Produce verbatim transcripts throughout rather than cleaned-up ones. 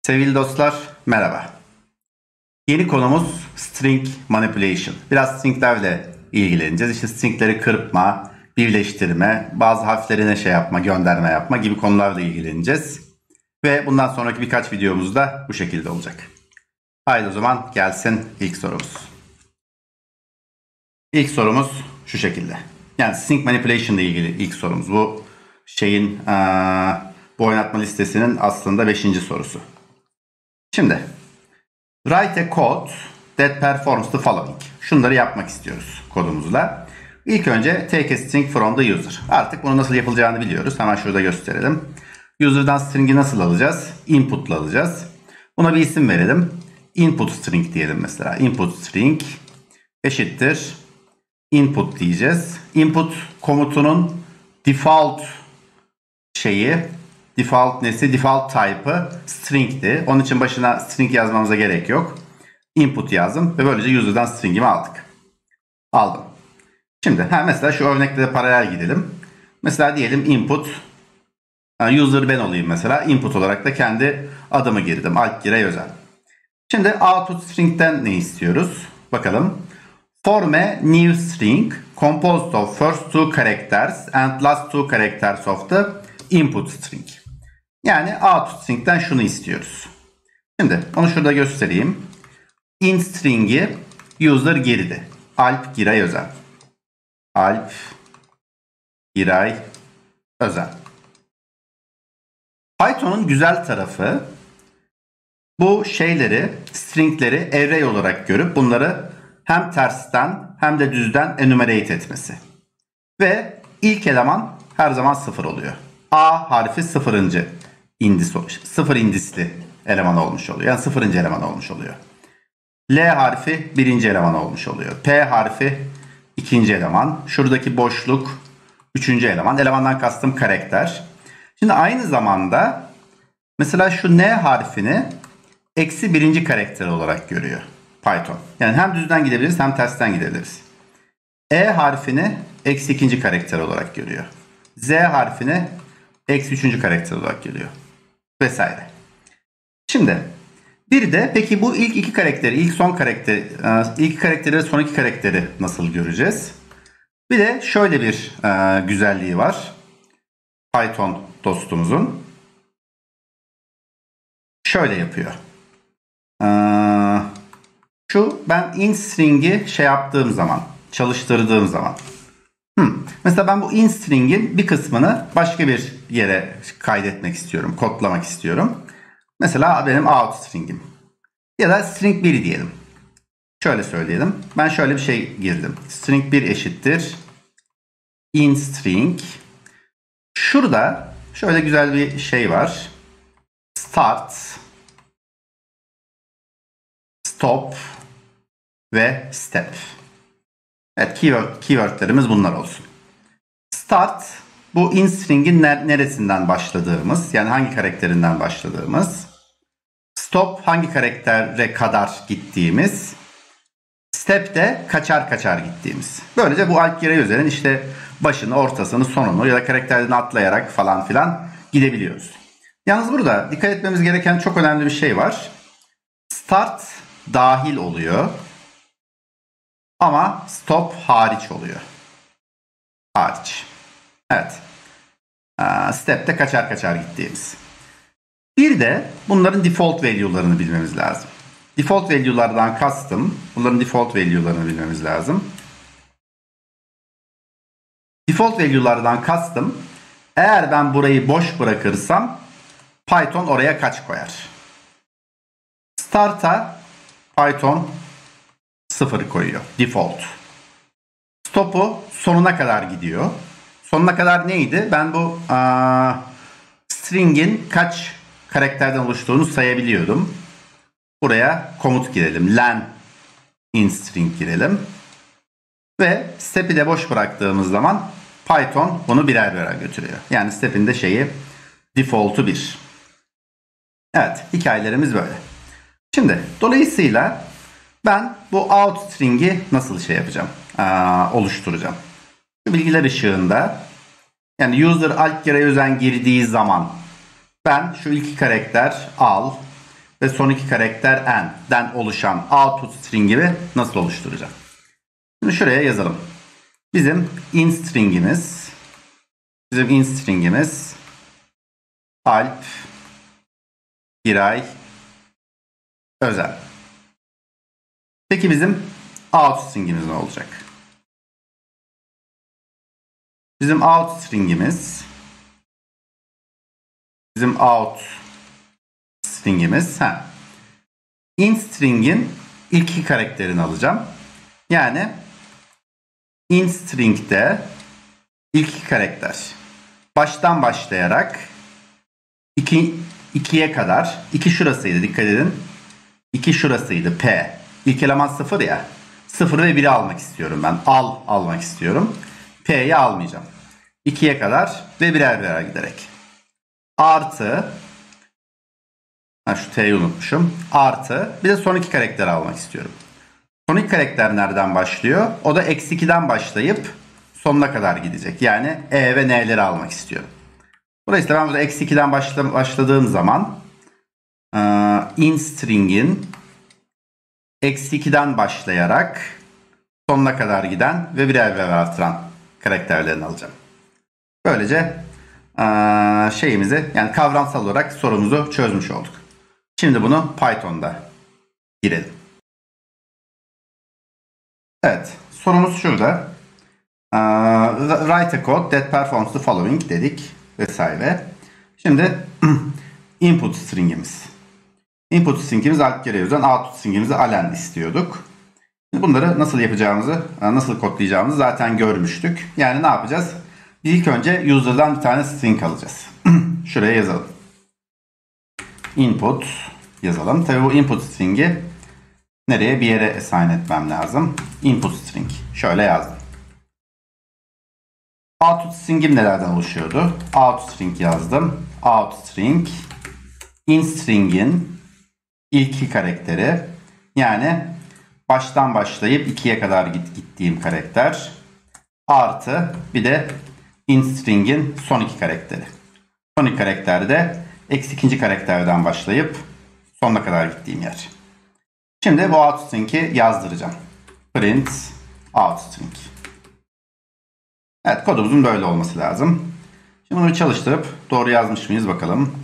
Sevgili dostlar, merhaba. Yeni konumuz string manipulation. Biraz stringlerle ilgileneceğiz. İşte stringleri kırpma, birleştirme, bazı harflerine şey yapma, gönderme yapma gibi konularla ilgileneceğiz. Ve bundan sonraki birkaç videomuz da bu şekilde olacak. Haydi o zaman gelsin ilk sorumuz. İlk sorumuz şu şekilde. Yani string manipulation ile ilgili ilk sorumuz. Bu şeyin, ee, bu oynatma listesinin aslında beşinci sorusu. Şimdi write a code that performs the following. Şunları yapmak istiyoruz kodumuzla. İlk önce take a string from the user. Artık bunu nasıl yapılacağını biliyoruz. Hemen şurada gösterelim. User'dan string'i nasıl alacağız? Input'la alacağız. Buna bir isim verelim. Input string diyelim mesela. Input string eşittir input diyeceğiz. Input komutunun default şeyi, default nesi? Default type'ı string'ti. Onun için başına string yazmamıza gerek yok. Input yazdım ve böylece user'dan string'imi aldık. Aldım. Şimdi ha, mesela şu örnekte de paralel gidelim. Mesela diyelim input, user ben olayım mesela. Input olarak da kendi adımı girdim. Alp Giray Özel. Şimdi output string'den ne istiyoruz? Bakalım. Form a new string composed of first two characters and last two characters of the input string. Yani output string'den şunu istiyoruz. Şimdi onu şurada göstereyim. In string'i user girdi. Alp Giray Özel. Alp Giray Özel. Python'un güzel tarafı bu şeyleri, stringleri array olarak görüp bunları hem tersten hem de düzden enumerate etmesi. Ve ilk eleman her zaman sıfır oluyor. A harfi sıfırıncı indis, sıfır indisli eleman olmuş oluyor. Yani sıfırıncı eleman olmuş oluyor. L harfi birinci eleman olmuş oluyor. P harfi ikinci eleman. Şuradaki boşluk üçüncü eleman. Elemandan kastım karakter. Şimdi aynı zamanda mesela şu N harfini eksi birinci karakter olarak görüyor Python. Yani hem düzden gidebiliriz hem tersten gidebiliriz. E harfini eksi ikinci karakter olarak görüyor. Z harfini eksi üçüncü karakter olarak görüyor. Vesaire. Şimdi bir de peki bu ilk iki karakteri, ilk son karakteri, ilk karakteri ve son iki karakteri nasıl göreceğiz? Bir de şöyle bir e, güzelliği var Python dostumuzun. Şöyle yapıyor. E, şu ben in string'i şey yaptığım zaman, çalıştırdığım zaman. Hmm. Mesela ben bu in string'in bir kısmını başka bir yere kaydetmek istiyorum, kodlamak istiyorum. Mesela benim out string'im. Ya da string bir diyelim. Şöyle söyleyelim. Ben şöyle bir şey girdim. String bir eşittir in string. Şurada şöyle güzel bir şey var. Start, stop ve step. Evet, keyword, keywordlerimiz bunlar olsun. Start, bu in string'in neresinden başladığımız, yani hangi karakterinden başladığımız. Stop, hangi karaktere kadar gittiğimiz. Step de kaçar kaçar gittiğimiz. Böylece bu Alp Giray Özel'in işte başını, ortasını, sonunu ya da karakterden atlayarak falan filan gidebiliyoruz. Yalnız burada dikkat etmemiz gereken çok önemli bir şey var. Start dahil oluyor. Ama stop hariç oluyor. Hariç. Evet. Step'te kaçar kaçar gittiğimiz. Bir de bunların default value'larını bilmemiz lazım. Default value'lardan kastım, bunların default value'larını bilmemiz lazım. Default value'lardan kastım, eğer ben burayı boş bırakırsam Python oraya kaç koyar? Start'a Python sıfır koyuyor. Default. Stop'u sonuna kadar gidiyor. Sonuna kadar neydi? Ben bu aa, string'in kaç karakterden oluştuğunu sayabiliyordum. Buraya komut girelim. Len in string girelim. Ve step'i de boş bıraktığımız zaman Python bunu birer birer götürüyor. Yani step'in de şeyi default'u bir. Evet, hikayelerimiz böyle. Şimdi dolayısıyla ben bu out string'i nasıl şey yapacağım? Aa, oluşturacağım. Şu bilgiler ışığında, yani user Alp Giray Özel girdiği zaman ben şu iki karakter al, ve son iki karakter n'den oluşan output string'i nasıl oluşturacağım? Şimdi şuraya yazalım. Bizim in string'imiz bizim in string'imiz Alp, Giray, Özel. Peki bizim out string'imiz ne olacak? Bizim out string'imiz bizim out string'imiz ha. In string'in ilk iki karakterini alacağım. Yani in string'de ilk iki karakter baştan başlayarak iki, ikiye kadar, iki şurasıydı dikkat edin. iki şurasıydı P. İlk eleman sıfır ya. sıfır ve biri almak istiyorum ben. Al almak istiyorum. P'yi almayacağım. ikiye kadar ve birer birer giderek. Artı ha, şu T'yi unutmuşum. Artı bir de son iki karakteri almak istiyorum. Son iki karakter nereden başlıyor? O da eksi ikiden başlayıp sonuna kadar gidecek. Yani E ve N'leri almak istiyorum. Dolayısıyla ben burada eksi ikiden başla, başladığım zaman in string'in eksi ikiden başlayarak sonuna kadar giden ve birer birer artıran karakterlerini alacağım. Böylece şeyimizi yani kavramsal olarak sorumuzu çözmüş olduk. Şimdi bunu Python'da girelim. Evet, sorumuz şurada. Write a code that performs the following dedik vesaire. Şimdi input string'imiz. Input string'imiz Alp Giray'ı yazan, output string'imizi Alen istiyorduk. Bunları nasıl yapacağımızı, nasıl kodlayacağımızı zaten görmüştük. Yani ne yapacağız? Bir ilk önce user'dan bir tane string alacağız. Şuraya yazalım. Input yazalım. Tabii bu input string'i nereye? Bir yere assign etmem lazım. Input string. Şöyle yazdım. Output string'im nelerden oluşuyordu? Out string yazdım. Out string. In string'in ilk iki karakteri. Yani baştan başlayıp ikiye kadar git, gittiğim karakter. Artı bir de in string'in son iki karakteri. Son iki karakter de eksi ikinci karakterden başlayıp sonuna kadar gittiğim yer. Şimdi bu out string'i yazdıracağım. Print out string. Evet, kodumuzun böyle olması lazım. Şimdi bunu çalıştırıp doğru yazmış mıyız bakalım.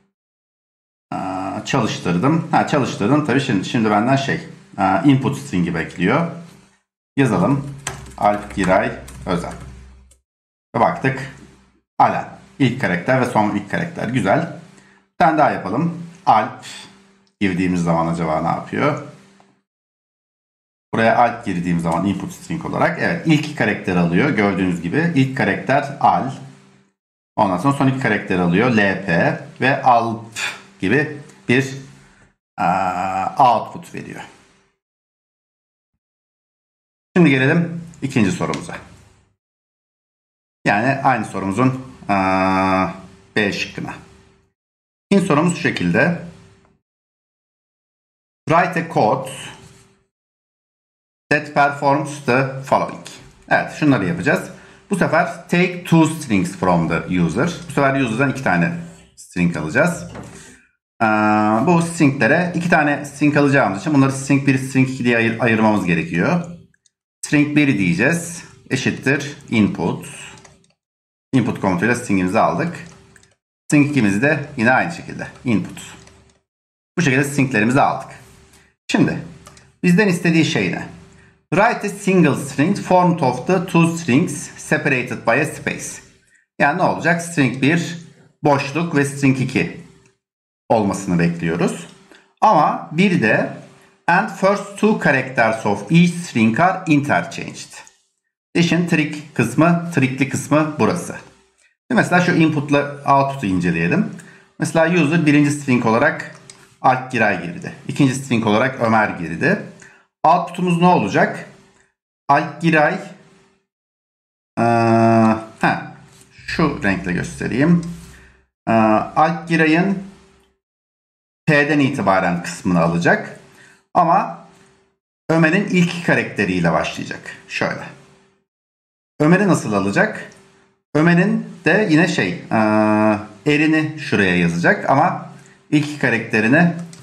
Aa, çalıştırdım. Ha, çalıştırdım. Tabii şimdi, şimdi benden şey aa, input string'i bekliyor. Yazalım. Alp Giray Özel. Ve baktık. Alen. İlk karakter ve son ilk karakter. Güzel. Bir tane daha yapalım. Alp girdiğimiz zaman acaba ne yapıyor? Buraya Alp girdiğim zaman input string olarak evet ilk iki karakter alıyor. Gördüğünüz gibi ilk karakter Al. Ondan sonra son iki karakter alıyor. L P ve Alp gibi bir aa, output veriyor. Şimdi gelelim ikinci sorumuza. Yani aynı sorumuzun aa, B şıkkına. İkinci sorumuz şu şekilde. Write a code that performs the following. Evet, şunları yapacağız. Bu sefer take two strings from the user. Bu sefer user'dan iki tane string alacağız. Ee, bu stringlere iki tane string alacağımız için bunları string bir, string iki diye ayır, ayırmamız gerekiyor. String bir diyeceğiz. Eşittir input. Input komutuyla stringimizi aldık. String ikimizi de yine aynı şekilde input. Bu şekilde stringlerimizi aldık. Şimdi bizden istediği şey ne? Write a single string formed of the two strings separated by a space. Yani ne olacak? String bir boşluk ve string iki olmasını bekliyoruz. Ama bir de and first two characters of each string are interchanged. İşin trik kısmı, trikli kısmı burası. Şimdi mesela şu input'la output'u inceleyelim. Mesela user birinci string olarak Alp Giray girdi. İkinci string olarak Ömer girdi. Output'umuz ne olacak? Alp Giray ee, heh, şu renkle göstereyim. Ee, Alp Giray'ın P'den itibaren kısmını alacak. Ama Ömer'in ilk iki karakteriyle başlayacak. Şöyle. Ömer'i nasıl alacak? Ömer'in de yine şey ee, erini şuraya yazacak ama ilk iki karakterini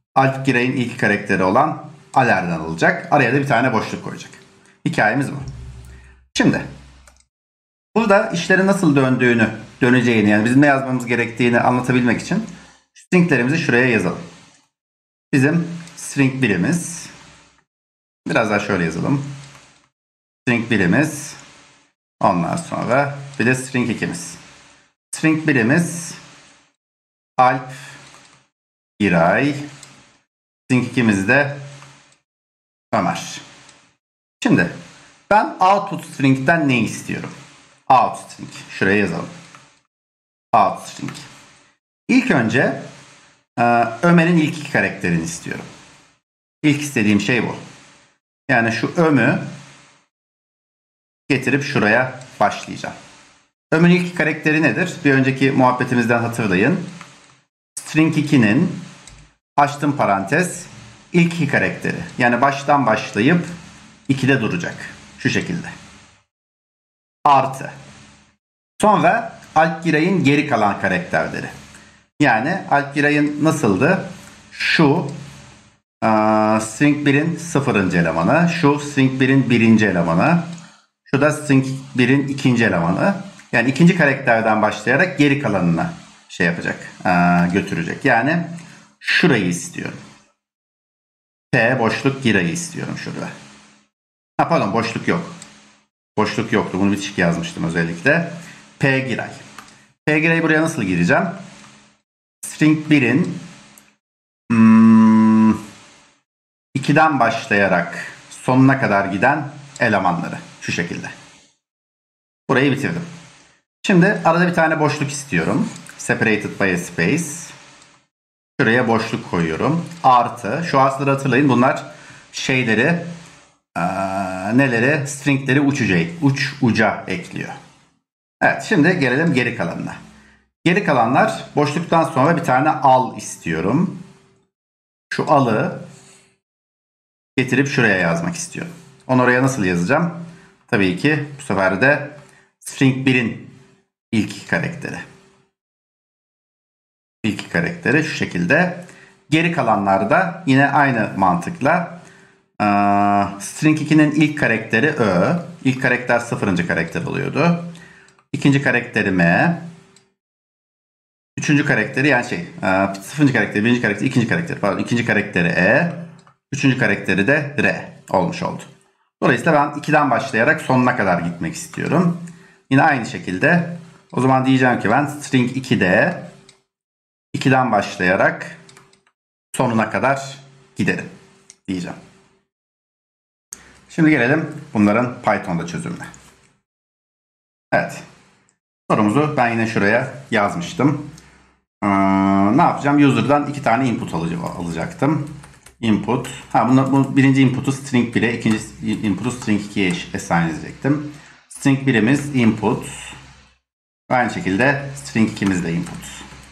Alp Giray'ın ilk karakteri olan Aler'den alacak. Araya da bir tane boşluk koyacak. Hikayemiz bu. Şimdi burada işlerin nasıl döndüğünü, döneceğini, yani bizim ne yazmamız gerektiğini anlatabilmek için stringlerimizi şuraya yazalım. Bizim string birimiz, biraz daha şöyle yazalım. String birimiz, ondan sonra bir de string ikimiz. String birimiz Alp Giray, string ikimiz de Ömer. Şimdi ben output string'den ne istiyorum? Out string. Şuraya yazalım. Out string. İlk önce Ömer'in ilk iki karakterini istiyorum. İlk istediğim şey bu. Yani şu Öm'ü getirip şuraya başlayacağım. Öm'ün ilk karakteri nedir? Bir önceki muhabbetimizden hatırlayın. String iki'nin açtım parantez ilk iki karakteri. Yani baştan başlayıp ikide duracak. Şu şekilde. Artı. Sonra Alp Giray'ın geri kalan karakterleri. Yani Alp Giray'ın nasıldı? Şu Uh, string bir'in sıfırıncı elemanı, şu string bir'in birinci elemanı, şu da string bir'in ikinci elemanı. Yani ikinci karakterden başlayarak geri kalanına şey yapacak, uh, götürecek. Yani şurayı istiyorum. P boşluk Giray'ı istiyorum şurada. Ha, pardon, boşluk yok. Boşluk yoktu. Bunu bitişik yazmıştım özellikle. P Giray. P Giray'ı buraya nasıl gireceğim? String bir'in hmm, ikiden başlayarak sonuna kadar giden elemanları. Şu şekilde. Burayı bitirdim. Şimdi arada bir tane boşluk istiyorum. Separated by a space. Şuraya boşluk koyuyorum. Artı. Şu artıları hatırlayın. Bunlar şeyleri ee, neleri? Stringleri uç uca, uç uca ekliyor. Evet. Şimdi gelelim geri kalanına. Geri kalanlar boşluktan sonra bir tane al istiyorum. Şu alı getirip şuraya yazmak istiyorum. Onu oraya nasıl yazacağım? Tabii ki bu sefer de string bir'in ilk karakteri. İlk karakteri şu şekilde. Geri kalanlarda yine aynı mantıkla string iki'nin ilk karakteri Ö. İlk karakter sıfırıncı karakter oluyordu. İkinci karakteri M. Üçüncü karakteri yani şey sıfırıncı karakteri, birinci karakteri, ikinci karakteri pardon ikinci karakteri E. Üçüncü karakteri de R olmuş oldu. Dolayısıyla ben ikiden başlayarak sonuna kadar gitmek istiyorum. Yine aynı şekilde o zaman diyeceğim ki ben string iki'de ikiden başlayarak sonuna kadar giderim diyeceğim. Şimdi gelelim bunların Python'da çözümüne. Evet. Sorumuzu ben yine şuraya yazmıştım. Ee, ne yapacağım? User'dan iki tane input alacaktım. Input. Ha, bunu, bu birinci input'u string bir'e, ikinci input'u string iki'ye assign edecektim. String bir'imiz input. Aynı şekilde string iki'miz de input.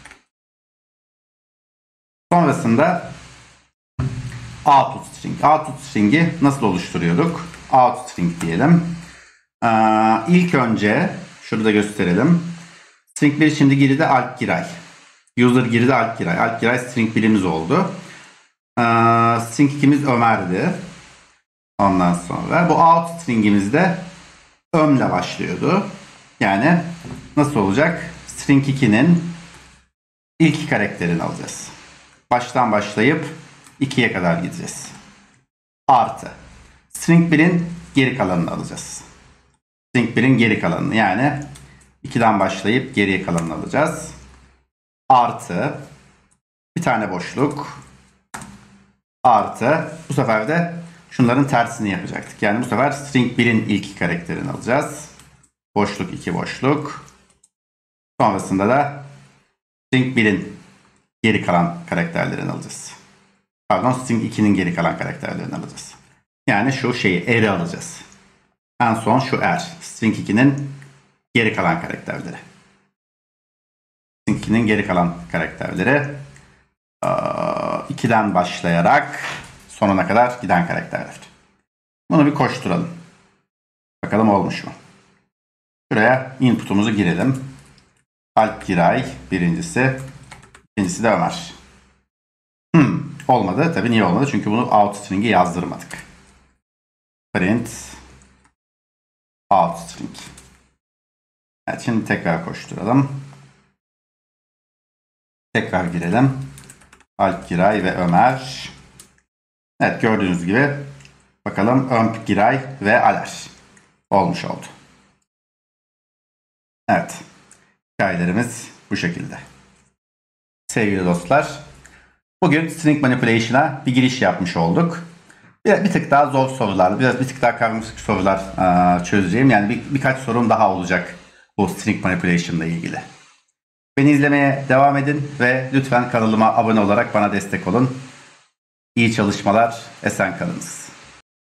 Sonrasında output string. Output string'i nasıl oluşturuyorduk? Out string diyelim. Ee, ilk önce şurada gösterelim. String bir şimdi girdi Alp Giray. User girdi Alp Giray. Alp Giray string bir'imiz oldu. Ee, string iki'miz Ömer'di. Ondan sonra bu out string'imiz de Öm'le başlıyordu. Yani nasıl olacak? String iki'nin ilk iki karakterini alacağız. Baştan başlayıp iki'ye kadar gideceğiz. Artı. String bir'in geri kalanını alacağız. String bir'in geri kalanını yani iki'den başlayıp geriye kalanını alacağız. Artı. Bir tane boşluk. Artı. Bu sefer de şunların tersini yapacaktık. Yani bu sefer string bir'in ilk iki karakterini alacağız. Boşluk iki boşluk. Sonrasında da string bir'in geri kalan karakterlerini alacağız. Pardon, string iki'nin geri kalan karakterlerini alacağız. Yani şu şeyi R'i alacağız. En son şu R. String iki'nin geri kalan karakterleri. String iki'nin geri kalan karakterleri. iki'den başlayarak sonuna kadar giden karakterler. Bunu bir koşturalım. Bakalım olmuş mu? Şuraya input'umuzu girelim. Alp Giray birincisi. İkincisi de Ömer. Hmm. olmadı. Tabii niye olmadı? Çünkü bunu outstring'e yazdırmadık. Print outstring. Evet, şimdi tekrar koşturalım. Tekrar girelim. Alp Giray ve Ömer. Evet, gördüğünüz gibi bakalım Ömp Giray ve Aler olmuş oldu. Evet. Hikayelerimiz bu şekilde. Sevgili dostlar, bugün string manipulation'a bir giriş yapmış olduk. Bir, bir tık daha zor sorular, biraz bir tık daha karmaşık sorular aa, çözeceğim. Yani bir, birkaç sorum daha olacak bu string manipulation ile ilgili. Beni izlemeye devam edin ve lütfen kanalıma abone olarak bana destek olun. İyi çalışmalar, esen kalınız.